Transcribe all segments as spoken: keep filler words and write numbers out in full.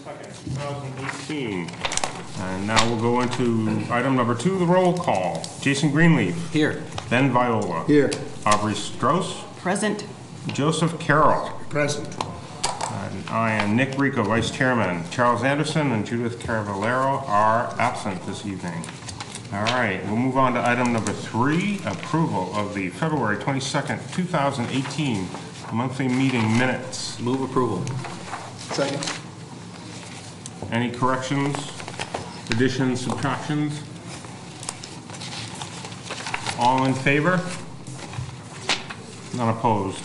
twenty-second, two thousand eighteen. And now we'll go into item number two, the roll call. Jason Greenleaf. Here. Ben Viola. Here. Aubrey Strauss. Present. Joseph Carroll. Present. And I am Nick Rico, Vice Chairman. Charles Anderson and Judith Caravalero are absent this evening. All right, we'll move on to item number three, approval of the February twenty-second, two thousand eighteen monthly meeting minutes. Move approval. Second. Any corrections, additions, subtractions? All in favor? None opposed.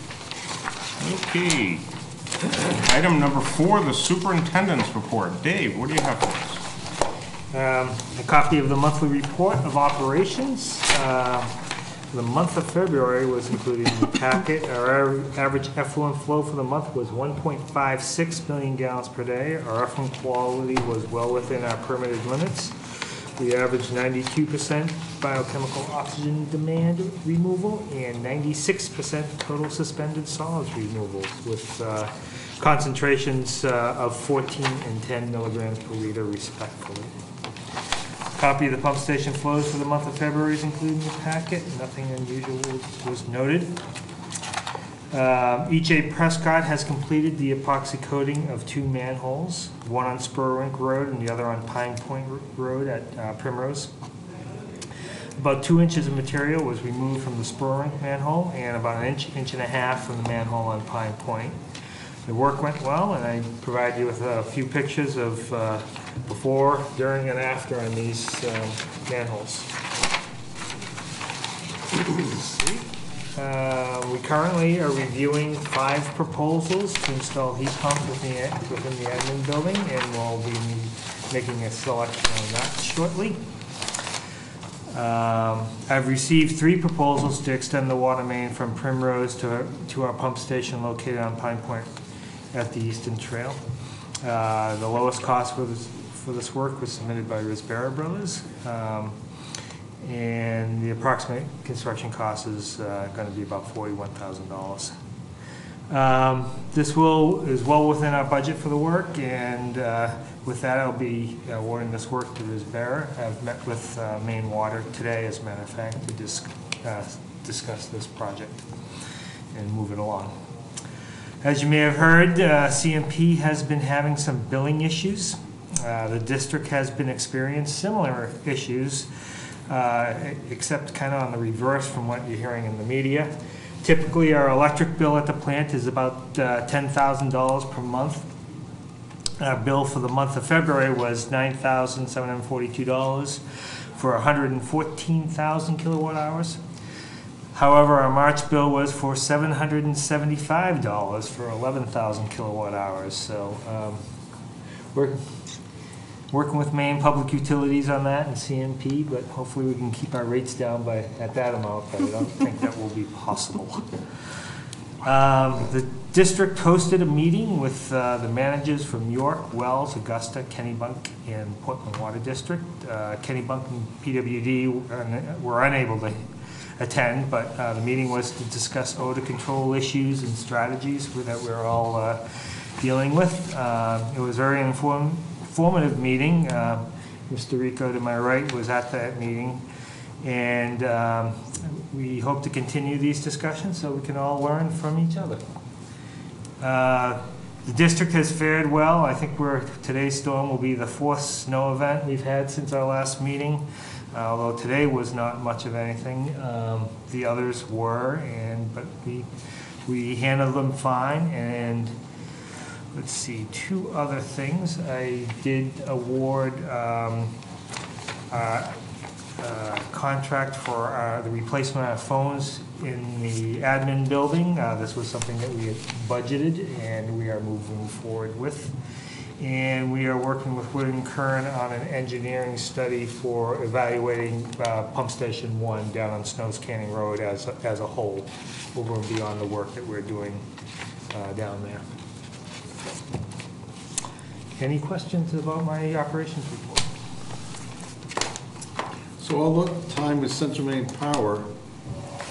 Okay. Item number four, the superintendent's report. Dave, what do you have for us? Um, a copy of the monthly report of operations. Uh, for the month of February was included in the packet. Our average effluent flow for the month was one point five six million gallons per day. Our effluent quality was well within our permitted limits. We averaged ninety-two percent biochemical oxygen demand removal and ninety-six percent total suspended solids removals, with uh, concentrations uh, of fourteen and ten milligrams per liter respectively. Copy of the pump station flows for the month of February is included in the packet. Nothing unusual was noted. Uh, E J Prescott has completed the epoxy coating of two manholes, one on Spurwink Road and the other on Pine Point Road at uh, Primrose. About two inches of material was removed from the Spurwink manhole and about an inch, inch and a half from the manhole on Pine Point. The work went well, and I provide you with a few pictures of uh, before, during, and after on these um, manholes. Uh, we currently are reviewing five proposals to install heat pumps within the, within the admin building, and we'll be making a selection on that shortly. Um, I've received three proposals to extend the water main from Primrose to, to our pump station located on Pine Point at the Eastern Trail. Uh, the lowest cost for this, for this work was submitted by Risbara Brothers. Um, and the approximate construction cost is uh, going to be about forty-one thousand dollars. Um, this will is well within our budget for the work, and uh, with that, I'll be awarding this work to Risbara. I've met with uh, Maine Water today, as a matter of fact, to dis uh, discuss this project and move it along. As you may have heard, uh, C M P has been having some billing issues. Uh, the district has been experiencing similar issues, uh, except kind of on the reverse from what you're hearing in the media. Typically, our electric bill at the plant is about uh, ten thousand dollars per month. Our bill for the month of February was nine thousand seven hundred forty-two dollars for one hundred fourteen thousand kilowatt hours. However, our March bill was for seven hundred seventy-five dollars for eleven thousand kilowatt hours. So um, we're working with Maine Public Utilities on that and C M P, but hopefully we can keep our rates down by at that amount, but I don't think that will be possible. Um, the district hosted a meeting with uh, the managers from York, Wells, Augusta, Kennebunk, and Portland Water District. Uh, Kennebunk and P W D were unable to attend, but uh, the meeting was to discuss odor control issues and strategies that we're all uh, dealing with. Uh, it was a very inform informative meeting. Uh, Mister Rico to my right was at that meeting, and um, we hope to continue these discussions so we can all learn from each other. Uh, the district has fared well. I think we're, today's storm will be the fourth snow event we've had since our last meeting. Uh, although today was not much of anything, um, the others were, and but we we handled them fine. And let's see, two other things. I did award um, uh, uh, contract for uh, the replacement of phones in the admin building. Uh, this was something that we had budgeted, and we are moving forward with. And we are working with Wood and Kern on an engineering study for evaluating uh, Pump Station one down on Snows Canning Road as a, as a whole, over and beyond the work that we're doing uh, down there. Any questions about my operations report? So all the time with Central Maine Power,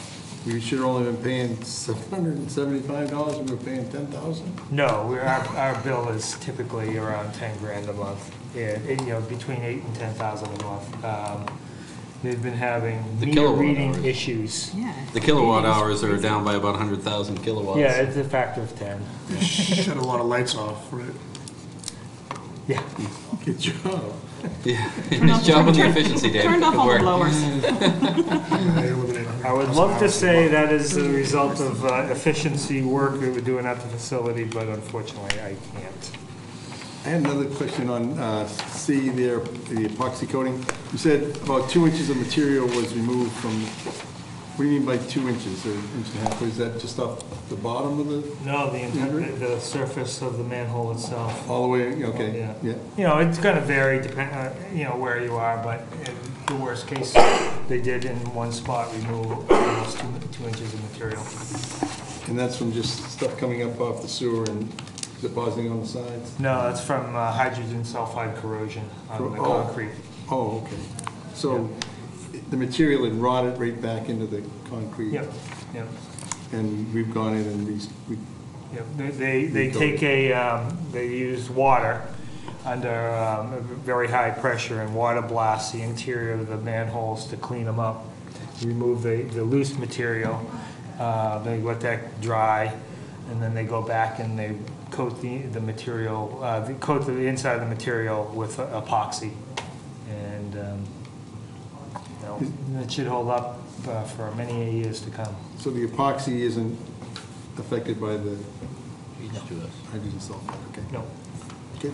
We should have only been paying seven hundred and seventy-five dollars, we were paying ten thousand? No, we're, our, our bill is typically around ten grand a month, and, and, you know, between eight and ten thousand a month. Um, They've been having The meter kilowatt reading hours. issues. Yeah. The kilowatt hours are down by about one hundred thousand kilowatts. Yeah, it's a factor of ten. Shut a lot of lights off, right? Yeah. Good job. Yeah, nice job on the efficiency, Dave. Turned off Good all the work. blowers. They eliminate one hundred I would thousand love to hours. say that is the result of uh, efficiency work we were doing at the facility, but unfortunately I can't. I had another question on uh, C there, the epoxy coating. You said about two inches of material was removed from, what do you mean by two inches, or inch and a half? Is that just off the bottom of the, No, the, entire- the surface of the manhole itself. all the way, okay, Yeah. yeah. You know, it's gonna vary depend, uh, you know, where you are, but in the worst case, they did in one spot remove almost two, two inches of material. And that's from just stuff coming up off the sewer and depositing on the sides? No, that's from uh, hydrogen sulfide corrosion on the Oh. concrete. Oh, okay. So the material had rotted right back into the concrete? Yep, yep, And we've gone in and we, we yep. They, they, they take a, um, they use water under um, a very high pressure and water blast the interior of the manholes to clean them up, remove the, the loose material. Uh, They let that dry, and then they go back and they coat the, the material, uh, they coat the inside of the material with epoxy. And, um, you know, it should hold up uh, for many years to come. So the epoxy isn't affected by the H two S. hydrogen sulfide, okay? No. Okay.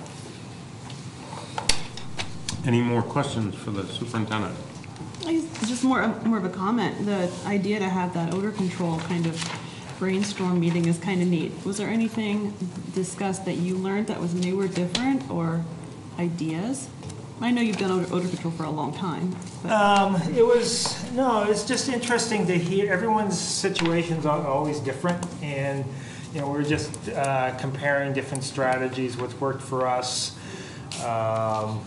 Any more questions for the superintendent? I guess just more, more of a comment. The idea to have that odor control kind of brainstorm meeting is kind of neat. Was there anything discussed that you learned that was new or different, or ideas? I know you've done odor, odor control for a long time. But Um, it was, no, it's just interesting to hear, everyone's situations are always different, and, you know, we're just uh, comparing different strategies, what's worked for us. Um,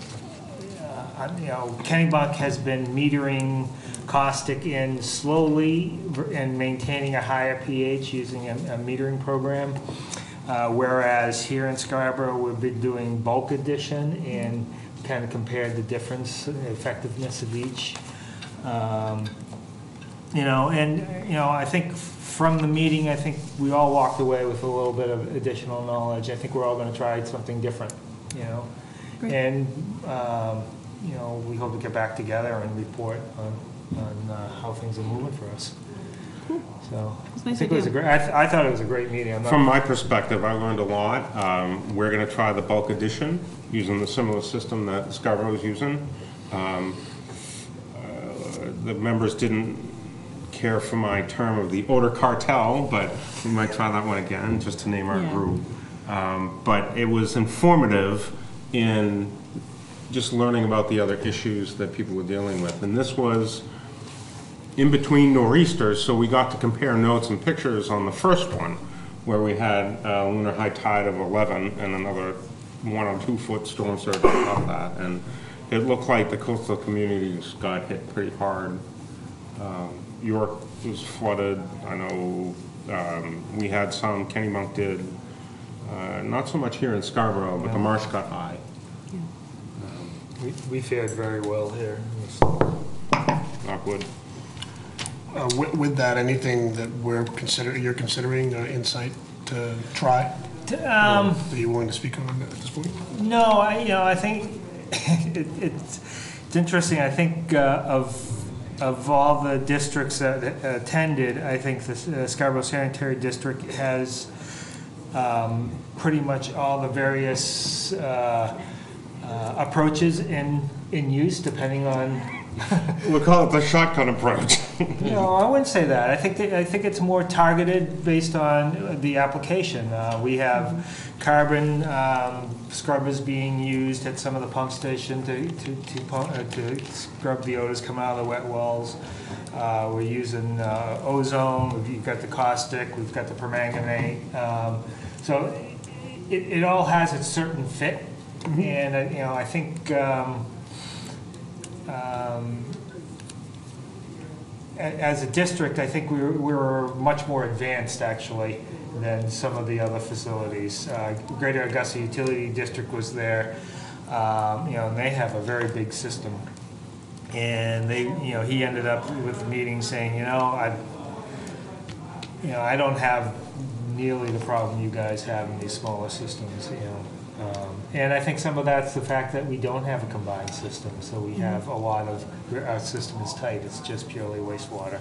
uh, You know, Kennebunk has been metering caustic in slowly and maintaining a higher pH using a a metering program, uh, whereas here in Scarborough, we've been doing bulk addition and kind of compared the difference, effectiveness of each. Um, You know, and, you know, I think from the meeting, I think we all walked away with a little bit of additional knowledge. I think we're all gonna try something different, you know? Great. And, um, you know, we hope to get back together and report on, on uh, how things are moving for us. So, It's I nice think it was a idea. great, I, th- I thought it was a great meeting. I'm not- From my perspective, I learned a lot. Um, We're going to try the bulk addition using the similar system that Scarborough is using. Um, uh, The members didn't care for my term of the odor cartel, but we might try that one again, just to name our Yeah. group. Um, But it was informative in just learning about the other issues that people were dealing with. And this was in between nor'easters, so we got to compare notes and pictures on the first one, where we had a lunar high tide of eleven and another one or two foot storm surge on top of that. And it looked like the coastal communities got hit pretty hard. Um, York was flooded, I know, um, we had some, Kennebunk did, uh, not so much here in Scarborough, but the marsh got high. We, we fared very well here. Knockwood. Uh, With with that, anything that we're consider, you're considering uh, Insight to try? Um, Are you willing to speak on that at this point? No, I, you know, I think it, it's, it's interesting. I think uh, of, of all the districts that attended, I think the uh, Scarborough Sanitary District has um, pretty much all the various uh, uh, approaches in, in use, depending on, We'll call it the shotgun approach. no, I wouldn't say that. I think that, I think it's more targeted based on the application. Uh, we have carbon um, scrubbers being used at some of the pump station to to to, pump, uh, to scrub the odors come out of the wet wells. Uh, we're using uh, ozone. We've got the caustic. We've got the permanganate. Um, so it, it all has its certain fit, and uh, you know I think. Um, Um, a- as a district, I think we were, we were much more advanced, actually, than some of the other facilities. Uh, Greater Augusta Utility District was there, um, you know, and they have a very big system. And they, you know, he ended up with the meeting saying, you know, I, you know, I don't have nearly the problem you guys have in these smaller systems, you know. Um, And I think some of that's the fact that we don't have a combined system, so we have a lot of, our system is tight, it's just purely wastewater.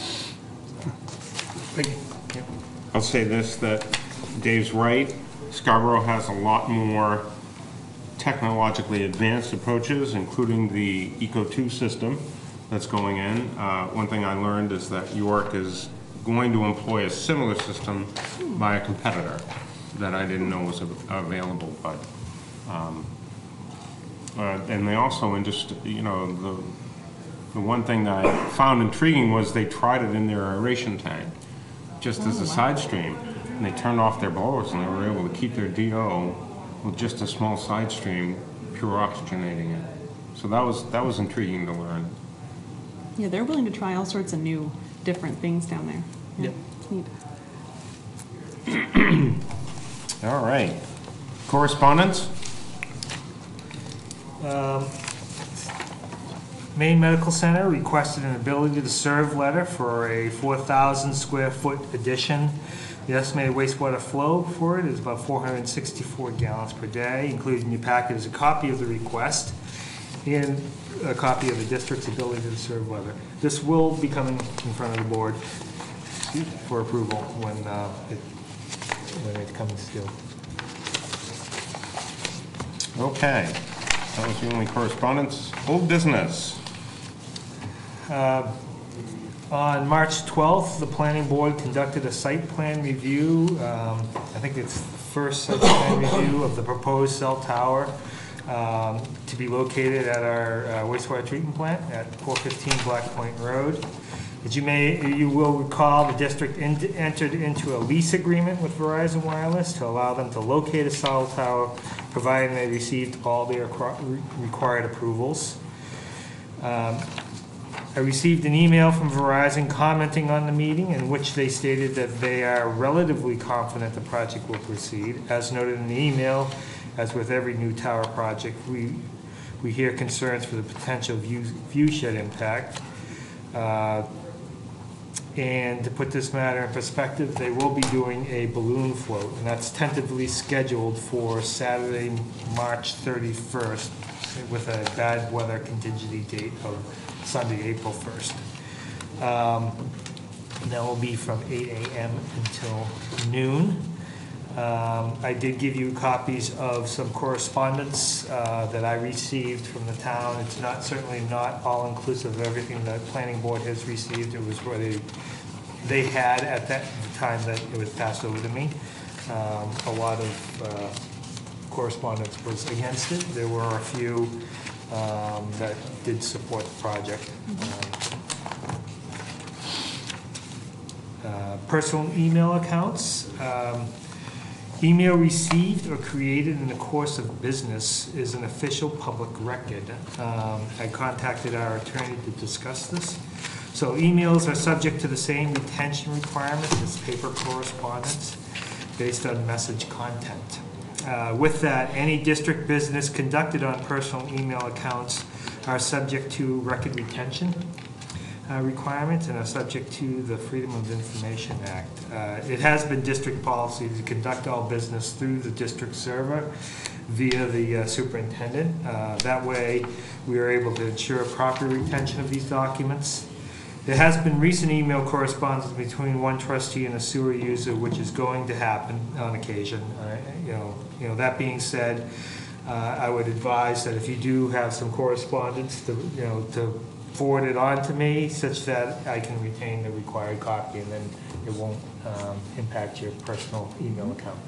Thank you. Yep. I'll say this, that Dave's right. Scarborough has a lot more technologically advanced approaches, including the Eco two system that's going in. Uh, One thing I learned is that York is going to employ a similar system by a competitor that I didn't know was av- available, but, um, uh, and they also, in just, you know, the, the one thing that I found intriguing was they tried it in their aeration tank, just as a side stream, and they turned off their blowers and they were able to keep their D O with just a small side stream, pure oxygenating it. So that was, that was intriguing to learn. Yeah, they're willing to try all sorts of new, different things down there. Yeah, Yep. it's neat. All right. Correspondence? Um, Maine Medical Center requested an ability to serve letter for a four thousand square foot addition. The estimated wastewater flow for it is about four hundred sixty-four gallons per day. Included in your packet is a copy of the request and a copy of the district's ability to serve letter. This will be coming in front of the board for approval when uh, it, when it comes due. Okay. That was the only correspondence. Old business. Uh, On March twelfth, the planning board conducted a site plan review. Um, I think it's the first site plan review of the proposed cell tower um, to be located at our uh, wastewater treatment plant at four fifteen Black Point Road. As you may, you will recall, the district in- entered into a lease agreement with Verizon Wireless to allow them to locate a cell tower, providing they received all their requ- required approvals. Um, I received an email from Verizon commenting on the meeting in which they stated that they are relatively confident the project will proceed. As noted in the email, as with every new tower project, we, we hear concerns for the potential view, view shed impact. Uh, And to put this matter in perspective, they will be doing a balloon float, and that's tentatively scheduled for Saturday, March thirty-first, with a bad weather contingency date of Sunday, April first. Um, and that will be from eight a.m. until noon. Um, I did give you copies of some correspondence uh, that I received from the town. It's not, certainly not all-inclusive of everything the planning board has received. It was what they, they had at that time that it was passed over to me. Um, A lot of uh, correspondence was against it. There were a few um, that did support the project. Um, uh, Personal email accounts. Um, Email received or created in the course of business is an official public record. Um, I contacted our attorney to discuss this. So emails are subject to the same retention requirements as paper correspondence based on message content. Uh, with that, any district business conducted on personal email accounts are subject to record retention Uh, requirements and are subject to the Freedom of Information Act. Uh, It has been district policy to conduct all business through the district server via the uh, superintendent. Uh, That way, we are able to ensure proper retention of these documents. There has been recent email correspondence between one trustee and a sewer user, which is going to happen on occasion. Uh, You know, you know, that being said, uh, I would advise that if you do have some correspondence, to, you know, to forward it on to me such that I can retain the required copy, and then it won't um, impact your personal email account.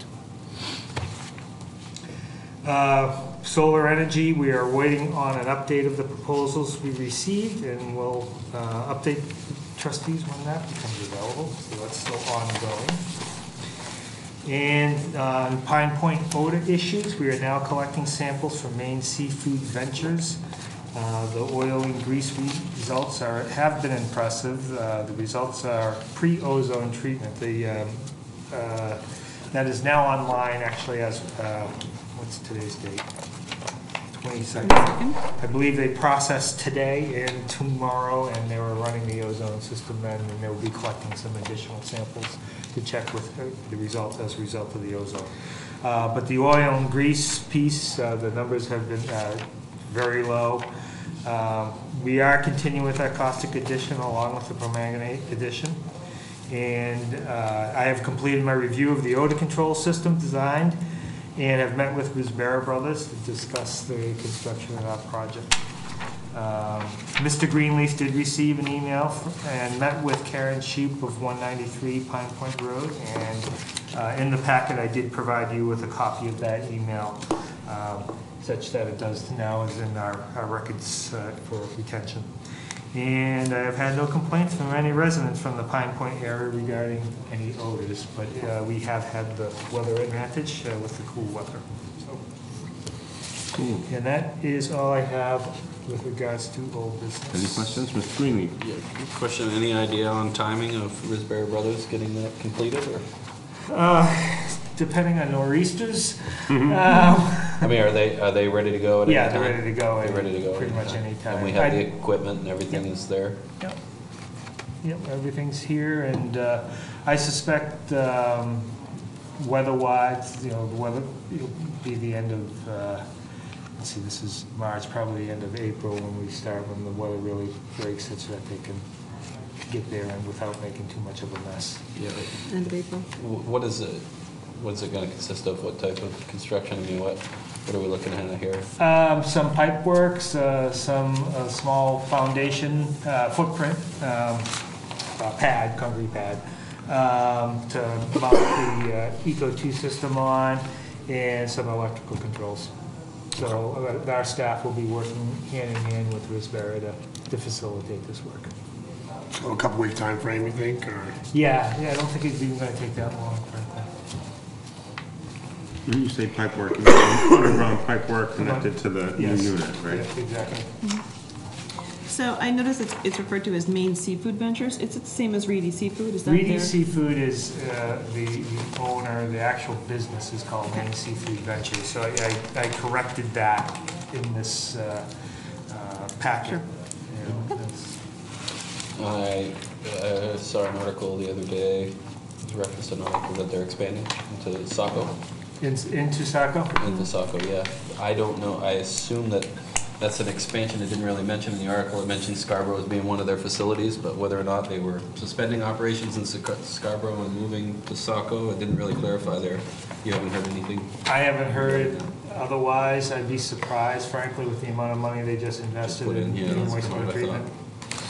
Uh, Solar energy, we are waiting on an update of the proposals we received, and we'll uh, update trustees when that becomes available, so that's still ongoing. And on Pine Point odor issues, we are now collecting samples from Maine Seafood Ventures Uh, The oil and grease re- results are, have been impressive. Uh, The results are pre-ozone treatment. The, um, uh, that is now online, actually, as, uh, what's today's date? twenty-second. I believe they processed today and tomorrow, and they were running the ozone system then, and they will be collecting some additional samples to check with uh, the results as a result of the ozone. Uh, But the oil and grease piece, uh, the numbers have been uh, very low. Um, We are continuing with our caustic addition along with the permanganate addition. And uh, I have completed my review of the odor control system designed and have met with Risbara Brothers to discuss the construction of that project. Um, Mister Greenleaf did receive an email fr- and met with Karen Sheep of one ninety-three Pine Point Road. And uh, in the packet, I did provide you with a copy of that email, um, such that it does now is in our, our records uh, for retention. And I have had no complaints from any residents from the Pine Point area regarding any odors, but uh, we have had the weather advantage uh, with the cool weather. So, and that is all I have with regards to old business. Any questions, Mister Greenleaf? Yeah, good question, any idea on timing of Risbara Brothers getting that completed, or? Uh, depending on nor'easters. Mm-hmm. Um, I mean, are they, are they ready to go at any Yeah, time? they're ready to go. They're ready to go. Pretty much anytime. any time. And we have the I- equipment and everything is there? Yep, Yep. Everything's here, and uh, I suspect um, weather-wise, you know, the weather, it'll be the end of, uh, let's see, this is March, probably the end of April when we start, when the weather really breaks such that they can get there and without making too much of a mess. Yeah. End of April. Wh- What is it, what is it gonna consist of? What type of construction? I mean, what, what are we looking at here? Um, some pipe works, uh, some uh, small foundation uh, footprint, um, uh, pad, concrete pad, um, to mount the uh, Eco two system on, and some electrical controls. So uh, our staff will be working hand in hand with Risbara to, to facilitate this work. So a couple week time frame, you think, or? Yeah, yeah, I don't think it's even gonna take that long, frankly. When you say pipe work, you mean underground pipe work connected to the new Yes. unit, right? Yeah, exactly. So I noticed it's, it's referred to as Maine Seafood Ventures. It's the same as Reedy Seafood, is that their? Reedy Seafood is uh, the the owner, the actual business is called Maine Seafood Ventures. So I- I I corrected that in this uh, uh, packet. Sure. You know, that's- I uh, saw an article the other day, it was referenced an article that they're expanding into Saco. In Into Saco? Into Saco, yeah. I don't know, I assume that that's an expansion. It didn't really mention in the article. It mentioned Scarborough as being one of their facilities, but whether or not they were suspending operations in Sc- Scarborough and moving to Saco, it didn't really clarify there. You haven't heard anything? I haven't heard otherwise. I'd be surprised, frankly, with the amount of money they just invested Put in, in yeah, in that's wastewater kind of what I treatment. thought.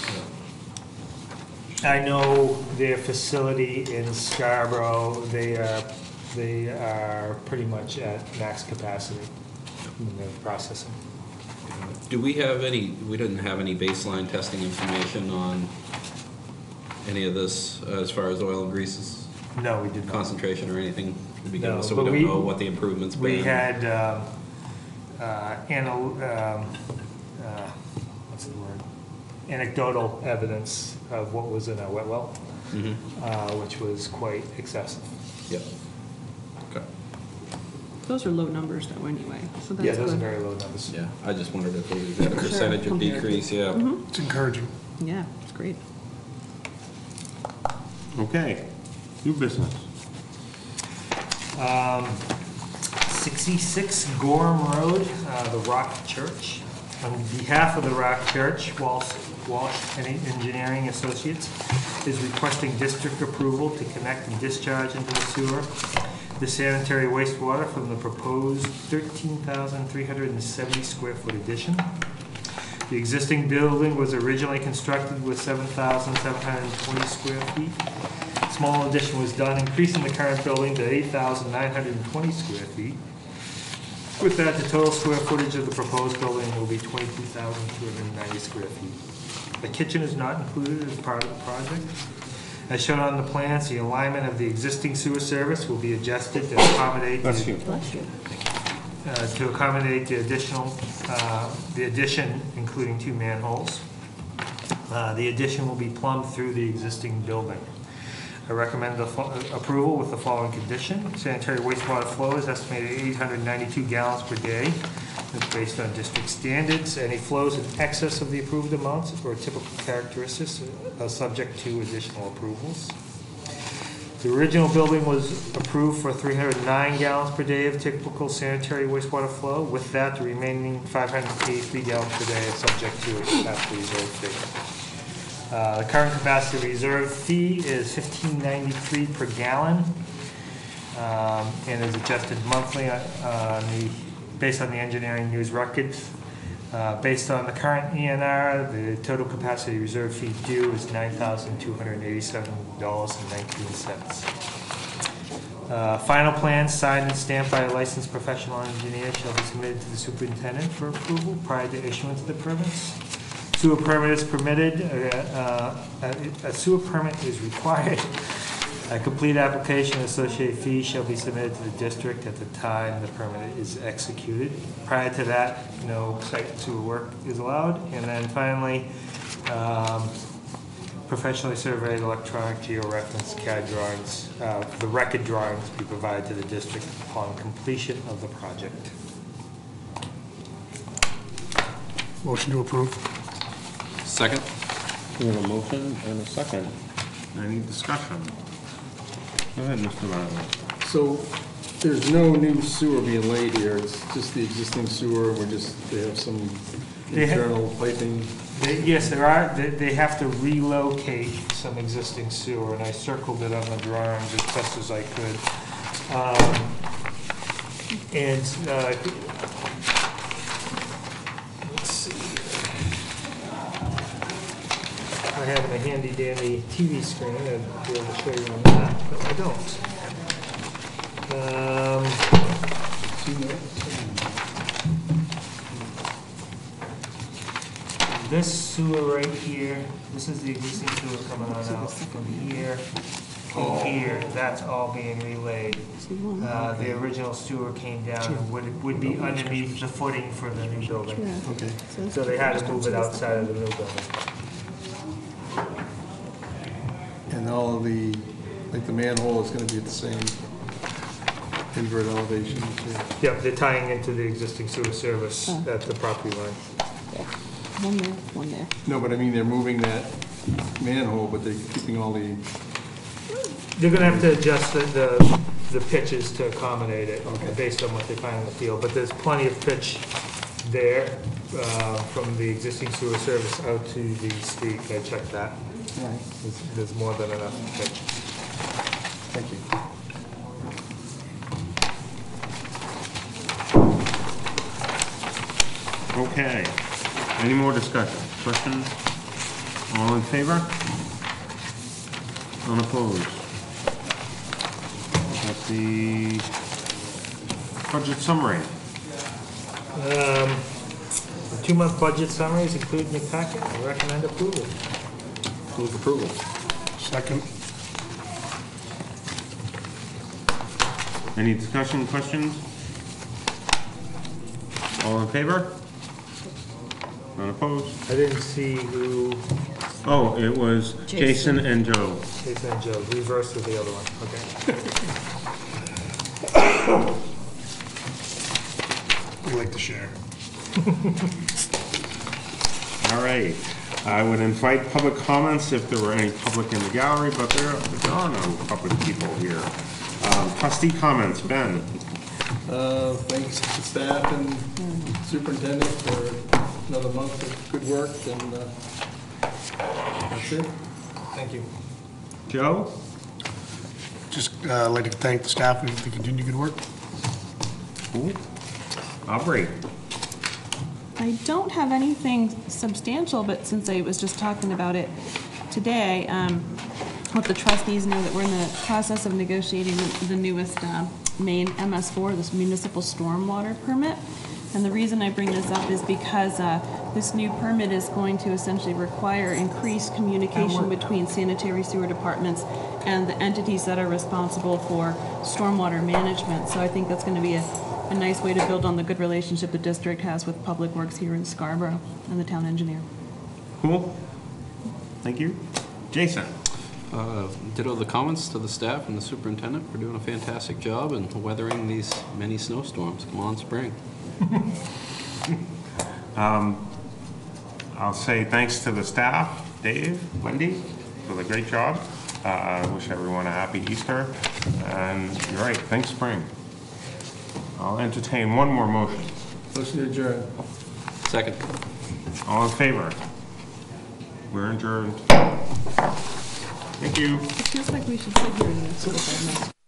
I know their facility in Scarborough, they are, they are pretty much at max capacity in their processing. Do we have any, we didn't have any baseline testing information on any of this uh, as far as oil and greases No, we did not. concentration or anything to begin No, with, so but we don't we- know what the improvement's been? We had, um, uh, anal, um, uh, what's the word? Anecdotal evidence of what was in our wet well, Mhm. uh, which was quite excessive. Yep. Okay. Those are low numbers though, anyway, so that's Yeah, those are good. very low numbers. Yeah, I just wondered if we had a percentage of compared to- decrease, yeah. Mhm. It's encouraging. Yeah, it's great. Okay, new business. Um, sixty-six Gorham Road, uh, the Rock Church. On behalf of the Rock Church, Walsh, Walsh Engineering Associates is requesting district approval to connect and discharge into the sewer the sanitary wastewater from the proposed thirteen thousand three hundred seventy square foot addition. The existing building was originally constructed with seven thousand seven hundred twenty square feet. Small addition was done, increasing the current building to eight thousand nine hundred twenty square feet. With that, the total square footage of the proposed building will be twenty-two thousand two hundred ninety square feet. The kitchen is not included as part of the project. As shown on the plans, the alignment of the existing sewer service will be adjusted to accommodate. That's the- you. Bless you. uh, to accommodate the additional, uh, the addition, including two manholes. Uh, The addition will be plumbed through the existing building. I recommend the fo- approval with the following condition. Sanitary wastewater flow is estimated at eight hundred ninety-two gallons per day. It's based on district standards. Any flows in excess of the approved amounts or typical characteristics are subject to additional approvals. The original building was approved for three hundred nine gallons per day of typical sanitary wastewater flow. With that, the remaining five hundred eighty-three gallons per day is subject to a capacity reserve fee. Uh, The current capacity reserve fee is fifteen ninety-three per gallon, um, and is adjusted monthly on on the, based on the engineering news records. Uh, Based on the current E N R, the total capacity reserve fee due is nine thousand two hundred eighty-seven dollars and nineteen cents. Uh, Final plans signed and stamped by a licensed professional engineer shall be submitted to the superintendent for approval prior to issuance of the permits. Sewer permit is permitted, uh, uh, a sewer permit is required. A complete application and associated fees shall be submitted to the district at the time the permit is executed. Prior to that, no site sewer work is allowed. And then finally, um, professionally surveyed electronic georeference C A D drawings, uh, the record drawings be provided to the district upon completion of the project. Motion to approve. Second? We have a motion and a second. Any discussion? Go ahead, Mister Riley. So there's no new sewer being laid here, it's just the existing sewer, we're just, they have some They have- internal piping. They- Yes, there are, they, they have to relocate some existing sewer, and I circled it on the drawings as best as I could. Um, And, uh, let's see. I have a handy dandy T V screen, I'd be able to show you on that, but I don't. Um, This sewer right here, this is the existing sewer coming on out from here to here, that's all being relayed. Uh, the original sewer came down and would, would be underneath the footing for the new building. Okay. So they had to move it outside of the new building. And all of the, like the manhole is gonna be at the same invert elevation too. Yep, they're tying into the existing sewer service at the property line. One there, one there. No, but I mean, they're moving that manhole, but they're keeping all the, They're gonna have to adjust the, the, the pitches to accommodate it, based on what they find in the field, but there's plenty of pitch there, uh, from the existing sewer service out to the street, I checked that. There's, there's more than enough pitch. thank you. Okay. Any more discussion? Questions? All in favor? Unopposed? Got the budget summary. Um, the two-month budget summary is included in the packet, I recommend approval. Move approval. Second. Any discussion, questions? All in favor? Unopposed? I didn't see who, Oh, it was Jason and Joe. Jason and Joe, reverse of the other one, okay. We like to share. All right. I would invite public comments if there were any public in the gallery, but there, there are no public people here. Um, Trustee comments, Ben. Uh, thanks to staff and superintendent for another month of good work, and, uh, that's it. Thank you. Joe? Just uh, like to thank the staff for the continued good work. Cool. Aubrey? I don't have anything substantial, but since I was just talking about it today, um, let the trustees know that we're in the process of negotiating the the newest uh, Maine M S four, this municipal stormwater permit. And the reason I bring this up is because uh, this new permit is going to essentially require increased communication between sanitary sewer departments and the entities that are responsible for stormwater management. So I think that's going to be a, a nice way to build on the good relationship the district has with Public Works here in Scarborough and the town engineer. Cool. Thank you. Jason? Uh, Ditto the comments to the staff and the superintendent for doing a fantastic job and weathering these many snowstorms. Come on, spring. I'll say thanks to the staff, Dave, Wendy, for the great job. Uh, I wish everyone a happy Easter. And you're right, thanks, spring. I'll entertain one more motion. Motion to adjourn. Second. All in favor? We're adjourned. Thank you. It feels like we should sit here in this.